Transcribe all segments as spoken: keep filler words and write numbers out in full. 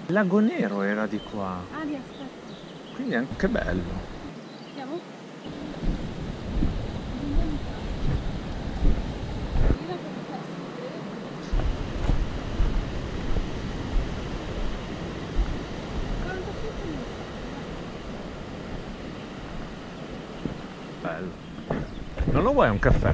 Il lago nero era di qua. Ah, di aspetta. Quindi è anche bello. Andiamo? Bello. Non lo vuoi un caffè?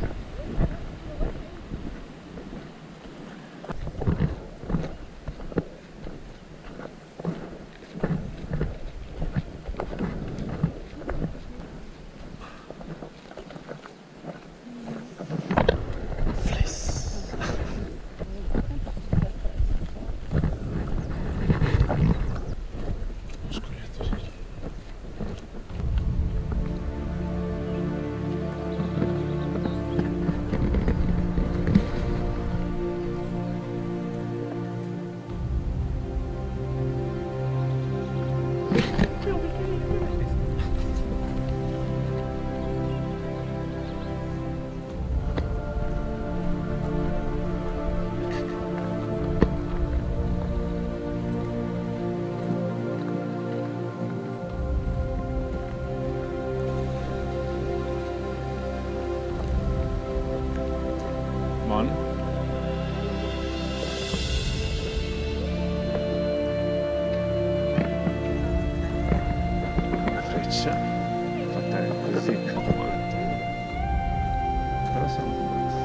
Mon? La freccia fatta così molto. Però siamo bassi.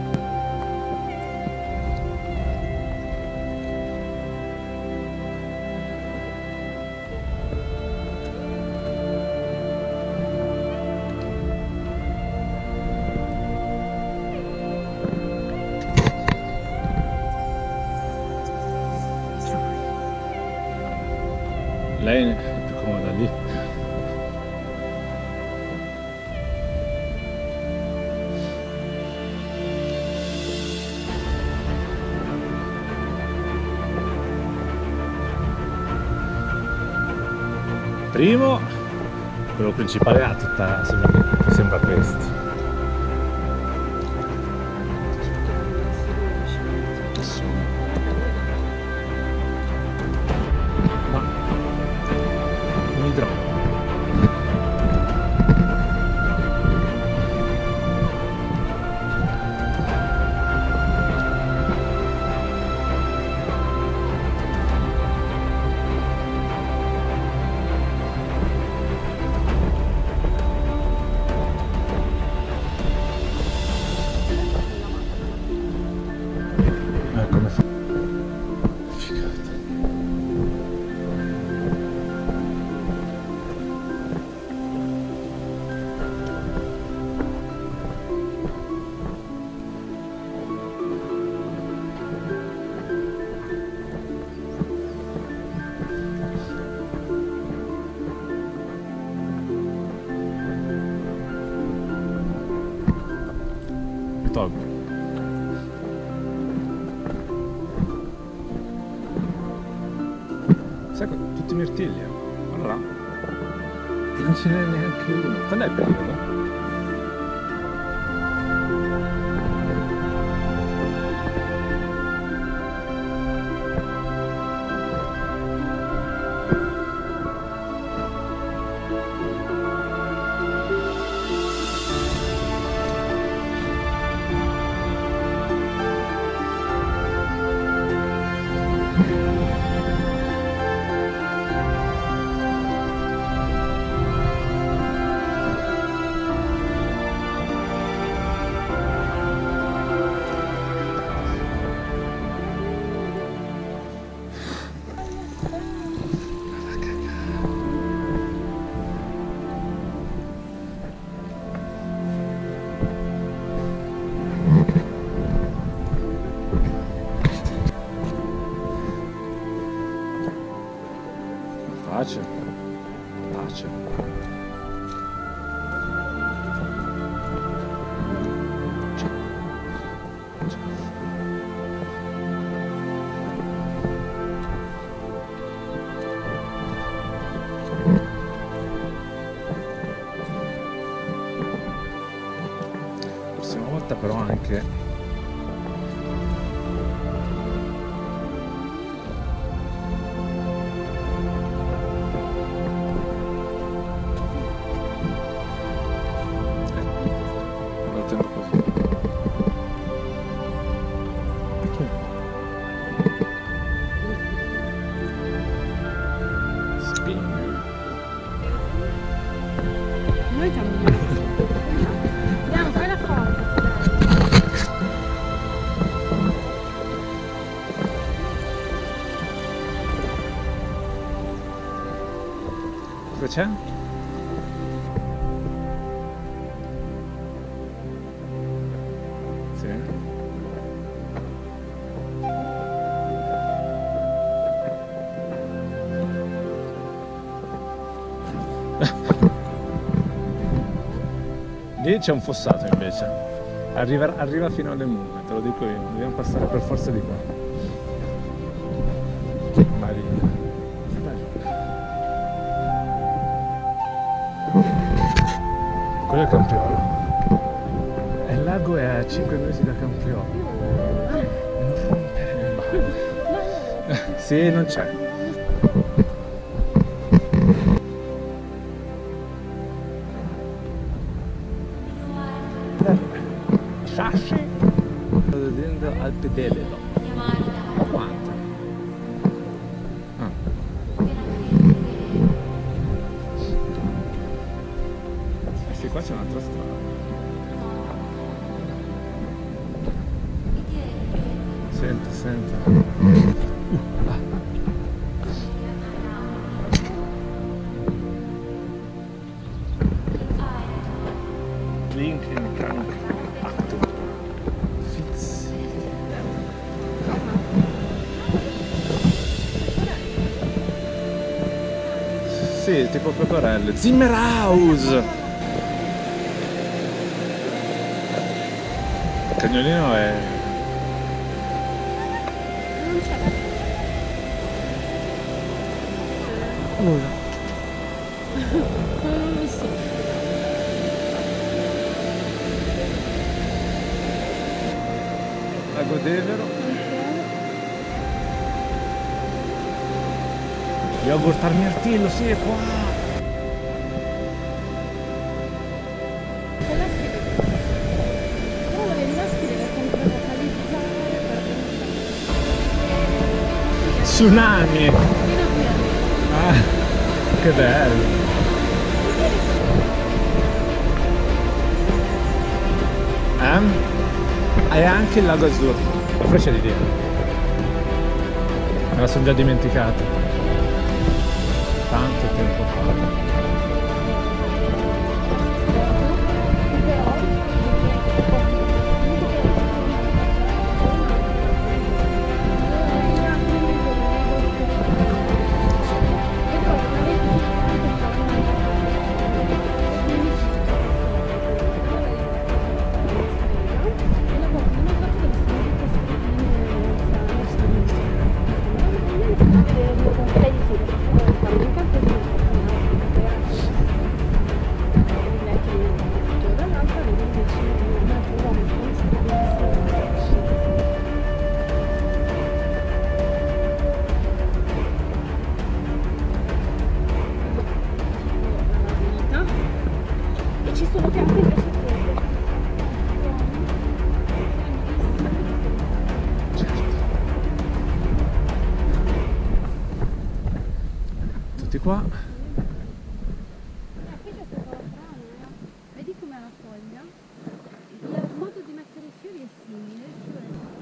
Lei è più comoda lì. Primo, quello principale ha tutta, sembra, sembra questo. Ma un idro. Eh, come fa? Figata. Tolgo. Sai, tutti i mirtilli, eh? Guarda là. E non ce n'è neanche uno. Quando è il periodo? Pace. Pace. La prossima volta però anche c'è? Sì. Lì c'è un fossato invece. Arriva, arriva fino alle mura, te lo dico io. Dobbiamo passare per forza di qua. Marina. Quello è Campiolo. E il lago è a cinque mesi da Campiolo. E non rompere le balle. Sì, non c'è. Sasci. Sto vedendo Alpe d'Elelo. Ma quanto? Ah. Eh sì, qua c'è un'altra strada. Senta, senta. Uh, ah. Lincoln Krank Actum. Fitz. Sì, tipo pecorelle. Zimmerhaus! Il cagnolino è... Non c'è. Ora. Non lo so. Lago d'Elero. Yogurt al mirtillo, sì, è qua. Quella scrive. Però la verità scrive sempre localizzare per Tsunami. fino a qui arriva. Ah, che bello. Eh? E anche il lago azzurro. La freccia di Dio. Me la sono già dimenticata. Tanto tempo fa. Ci sono piante invece Tutti qua. qui c'è stato strano, eh? Vedi com'è la foglia? Il modo di mettere i fiori è simile, cioè...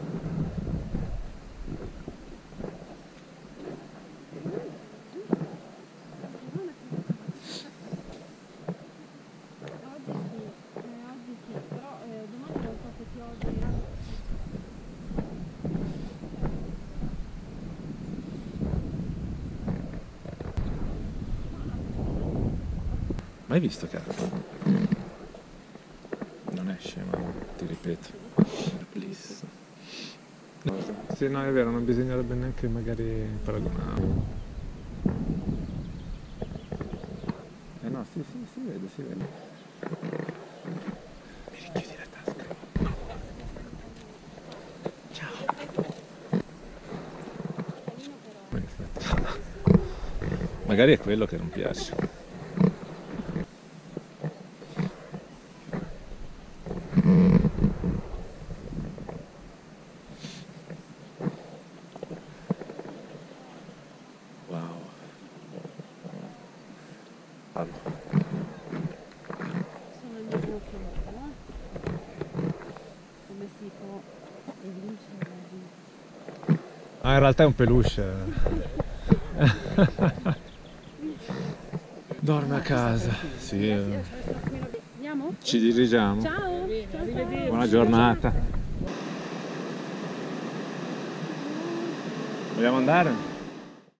Mai visto cazzo? Non esce, ma ti ripeto. Bliss. Sì, no, è vero, non bisognerebbe neanche magari paragonare. Eh no, sì, sì, si vede, si vede. Mi richiudi la tasca. Ciao. Magari è quello che non piace. Wow. Allora. Sono il mio occhio, no? Come si può evincere? Ah, in realtà è un peluche. Dorme a casa. Sì. eh. Andiamo? Ci dirigiamo. Ciao! Ciao, ciao. Buona giornata. Vogliamo andare?